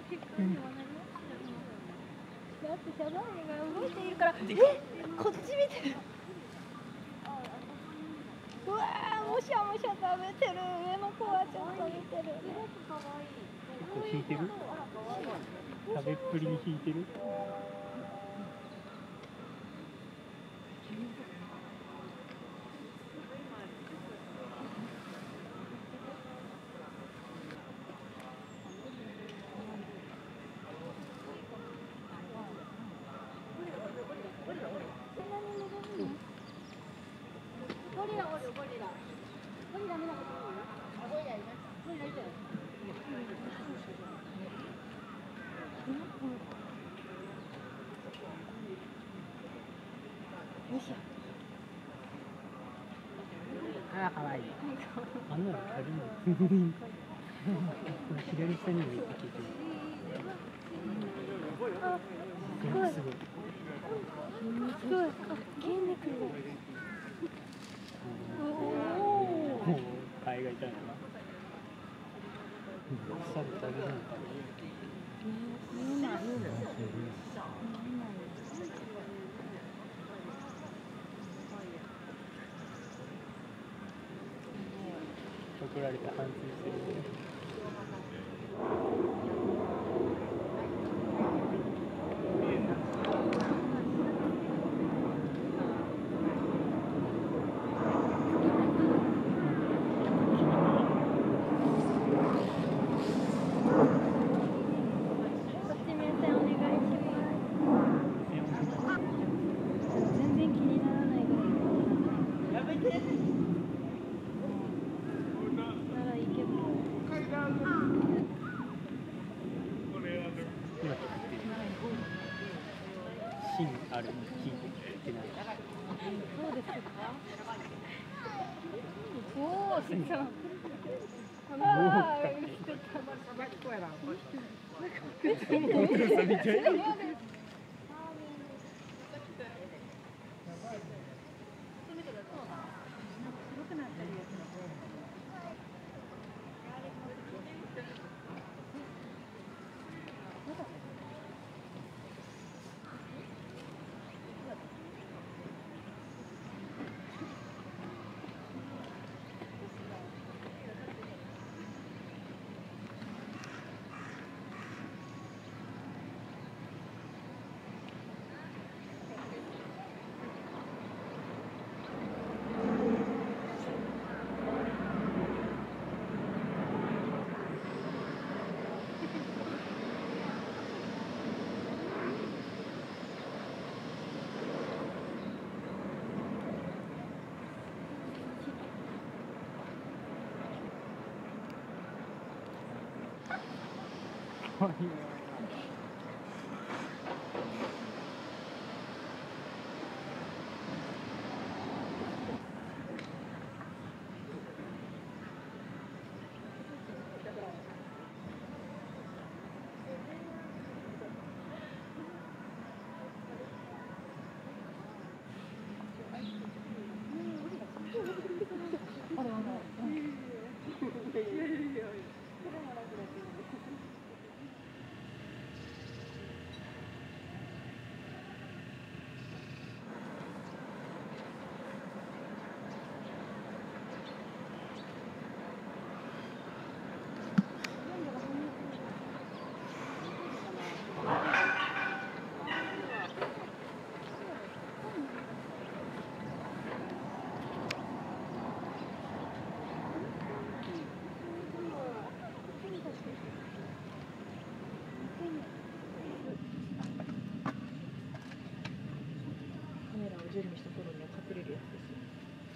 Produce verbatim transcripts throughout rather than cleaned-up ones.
だってシャバーニが動いているから、え、こっち見てる。うわー、もしゃもしゃ食べてる。上の子はちょっと見てる。 引いてる？食べっぷりに引いてる？ ゴリラおる、ゴリラ。ゴリラ見なかった。ゴリラいます。ゴリラいたよ。よいしょ。 ああ、かわいい。あんなの軽いの。左下にもいてきてる。 あ、すごい。すごい。すごい。あ、筋肉が。おお。 海外いたのかな。腐る食べるのかな。 見えない。 怒られた反省してる。芯ある聞いてない。 そうですか。おお、しんちゃん。ああ、見つけた。準備した頃には隠れるやつですよ。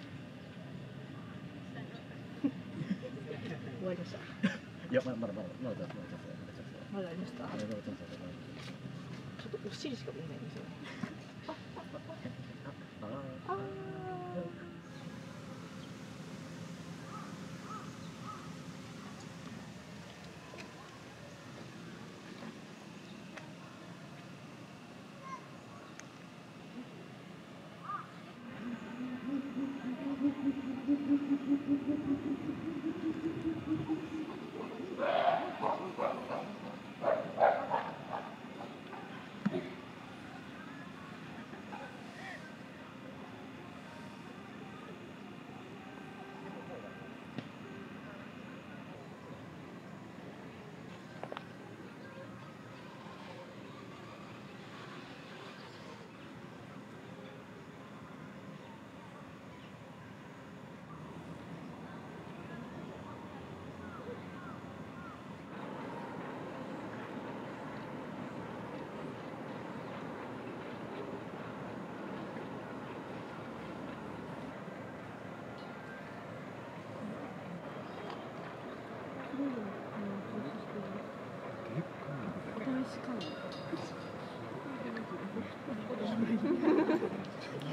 終わりました。 いや、まだまだまだまだまだまだありました。 まだちょっとお尻しか見えないんですよ。ああ。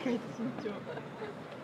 めっちゃ身長。